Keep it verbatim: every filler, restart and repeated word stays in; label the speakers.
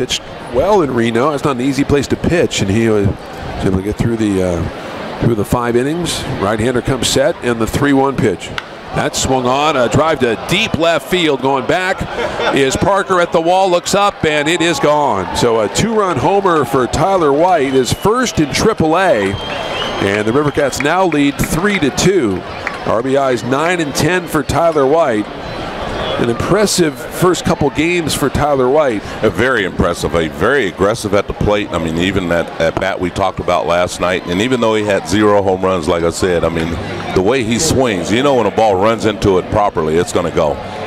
Speaker 1: pitched well in Reno. It's not an easy place to pitch, and he was able to get through the uh, through the five innings. Right-hander comes set, and the three one pitch. That swung on, a drive to deep left field. Going back is Parker at the wall, looks up, and it is gone. So a two-run homer for Tyler White, is first in triple A, and the Rivercats now lead three to two. R B Is nine and ten for Tyler White. An impressive first couple games for Tyler White.
Speaker 2: A very impressive, a very aggressive at the plate. I mean, even that at bat we talked about last night, and even though he had zero home runs, like I said, I mean, the way he swings, you know when a ball runs into it properly, it's going to go.